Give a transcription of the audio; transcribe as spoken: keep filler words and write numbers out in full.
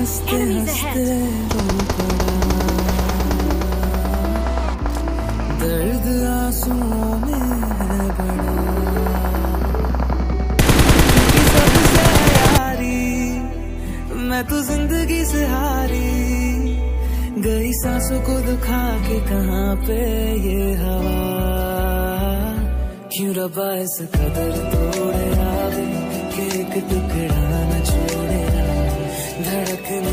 हंसते हंसते रो पड़ा, दर्द आंसुओं में है बड़ा। क्योंकि सबसे यारी मैं तो जिंदगी से हारी, गई सांसों को दुखा के कहाँ पे ये हवा। क्यों रब्बा इस कदर तोड़े आगे कि एक टुकड़ा न छोड़े, धड़कने